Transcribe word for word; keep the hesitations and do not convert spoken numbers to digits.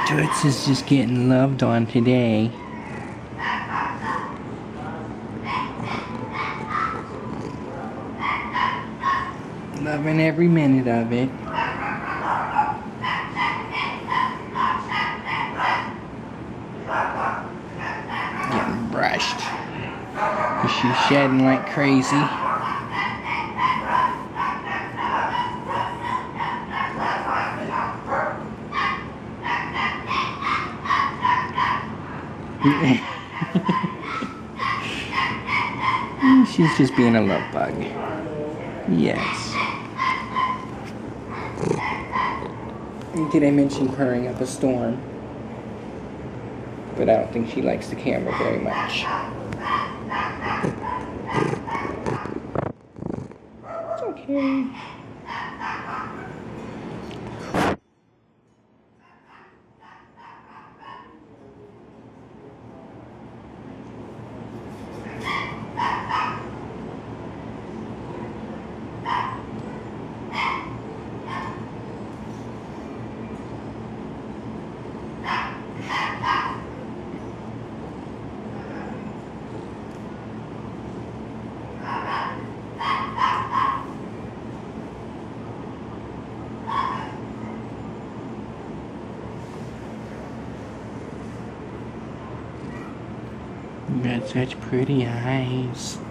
Toots is just getting loved on today. Loving every minute of it. Getting brushed. She's shedding like crazy. She's just being a love bug. Yes. Did I mention purring up a storm? But I don't think she likes the camera very much. It's okay. You got such pretty eyes.